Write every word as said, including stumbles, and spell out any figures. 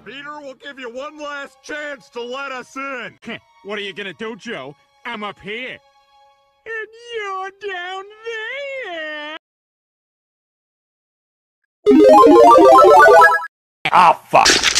Peter will give you one last chance to let us in. What are you gonna do, Joe? I'm up here. And you're down there. Ah, fuck.